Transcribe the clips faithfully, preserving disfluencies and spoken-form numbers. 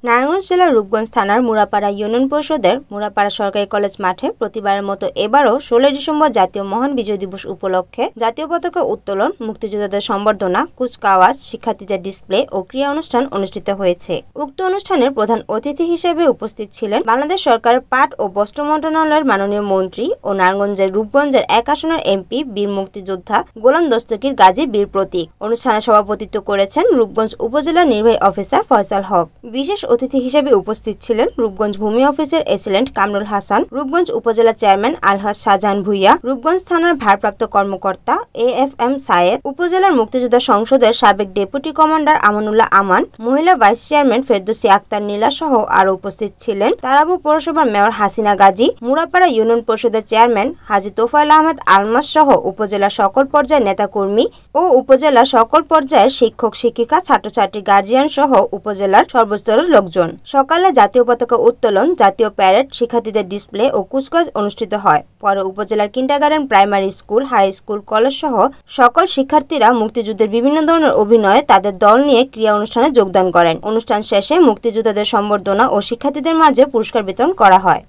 নারায়ণগঞ্জ জেলার রূপগঞ্জ থানার মুরাপাড়া ইউনিয়ন পরিষদের মুরাপাড়া সরকারি কলেজ মাঠে প্রতিবারের মতো এবারও ষোলোই ডিসেম্বর জাতীয় মহান বিজয় দিবস উপলক্ষে জাতীয় পতাকা উত্তোলন, মুক্তিযোদ্ধাদের সম্বর্ধনা, কুচকাওয়াজ, শিক্ষার্থীদের ডিসপ্লে ও ক্রীড়া অনুষ্ঠান অনুষ্ঠিত হয়েছে। উক্ত অনুষ্ঠানের প্রধান অতিথি হিসেবে উপস্থিত ছিলেন বাংলাদেশ সরকারের পাট ও বস্ত্র মন্ত্রণালয়ের মাননীয় মন্ত্রী ও নারায়ণগঞ্জের রূপগঞ্জের এক আসনের এমপি বীর মুক্তিযোদ্ধা গোলাম দস্তগীর গাজী বীর প্রতীক। অনুষ্ঠানে সভাপতিত্ব করেছেন রূপগঞ্জ উপজেলা নির্বাহী অফিসার ফয়সাল হক। বিশেষ অতিথি হিসেবে উপস্থিত ছিলেন রূপগঞ্জ ভূমি অফিসের এসিলেন্ট কামরুল হাসান, রূপগঞ্জ উপজেলা চেয়ারম্যান আলহাজ শাহজাহান ভুইয়া, রূপগঞ্জ থানার ভারপ্রাপ্ত কর্মকর্তা এ এফ এম সায়েদ, উপজেলার মুক্তিযোদ্ধা সংসদের সাবেক ডেপুটি কমান্ডার আমানুল্লাহ আমান, মহিলা ভাইস চেয়ারম্যান ফেরদৌসী আক্তার নীলা সহ আরো উপস্থিত ছিলেন তারাবো পৌরসভার মেয়র হাসিনা গাজী, মুরাপাড়া ইউনিয়ন পরিষদের চেয়ারম্যান হাজী তোফায়েল আহমেদ আলমাস সহ উপজেলার সকল পর্যায়ের নেতাকর্মী ও উপজেলার সকল পর্যায়ের শিক্ষক শিক্ষিকা, ছাত্রছাত্রী, গার্জিয়ান সহ উপজেলার সর্বস্তরের লোকজন। সকালে জাতীয় পতাকা উত্তোলন, জাতীয় প্যারেড, শিক্ষার্থীদের ডিসপ্লে ও কুচকাওয়াজ অনুষ্ঠিত হয়। পরে উপজেলার kindergarten, primary school, high school, college সহ সকল শিক্ষার্থীরা মুক্তিযুদ্ধের বিভিন্ন ধরনের অভিনয়ে তাদের দল নিয়ে ক্রীড়া অনুষ্ঠানে যোগদান করেন। অনুষ্ঠান শেষে মুক্তিযোদ্ধাদের সম্বর্ধনা ও শিক্ষার্থীদের মাঝে পুরস্কার বিতরণ করা হয়।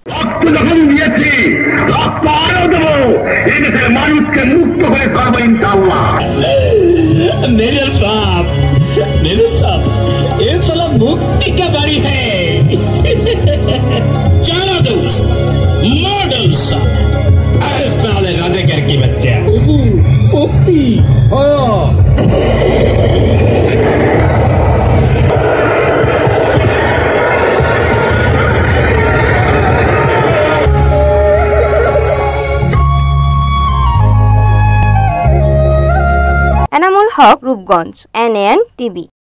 ये साला मुक्ति का बारी है। चारा दोस्त मॉडल सा साले राजागर की बच्चे मुक्ति हो। Enamul Haque, Rupganj, N A N TV.